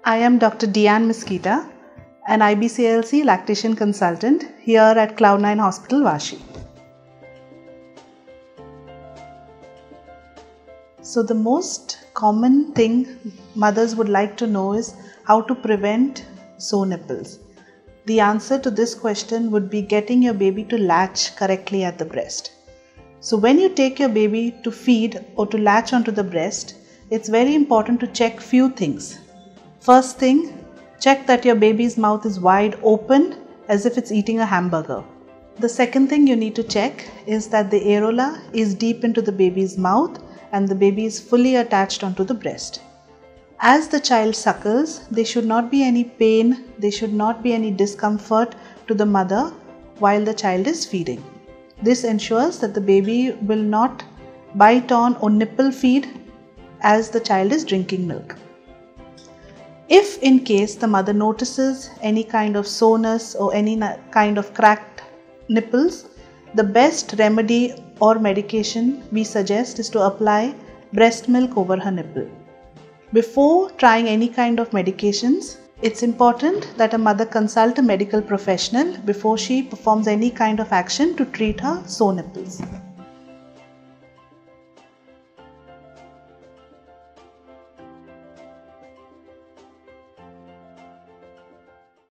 I am Dr.Deanne Misquita, an IBCLC lactation consultant here at Cloudnine Hospital, Vashi. So the most common thing mothers would like to know is how to prevent sore nipples. The answer to this question would be getting your baby to latch correctly at the breast. So when you take your baby to feed or to latch onto the breast, it's very important to check few things. First thing, check that your baby's mouth is wide open as if it's eating a hamburger. The second thing you need to check is that the areola is deep into the baby's mouth and the baby is fully attached onto the breast. As the child suckles, there should not be any pain, there should not be any discomfort to the mother while the child is feeding. This ensures that the baby will not bite on or nipple feed as the child is drinking milk. If in case the mother notices any kind of soreness or any kind of cracked nipples, the best remedy or medication we suggest is to apply breast milk over her nipple. Before trying any kind of medications, it's important that a mother consult a medical professional before she performs any kind of action to treat her sore nipples.